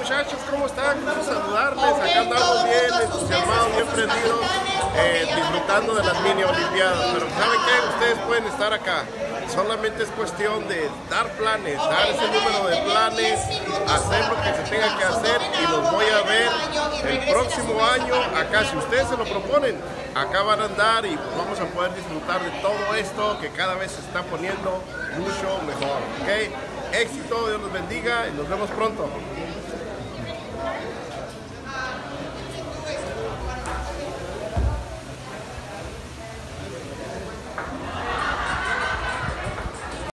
muchachos, ¿cómo están? Gusto saludarles. Acá andamos bien entusiasmados, bien prendidos, disfrutando de las mini olimpiadas. Pero ¿saben qué? Ustedes pueden estar acá. Solamente es cuestión de dar planes, dar ese número de planes, hacer lo que se tenga que hacer y los voy a ver el próximo año acá. Si ustedes se lo proponen, acá van a andar y vamos a poder disfrutar de todo esto que cada vez se está poniendo mucho mejor. ¿Ok? Éxito, Dios los bendiga y nos vemos pronto.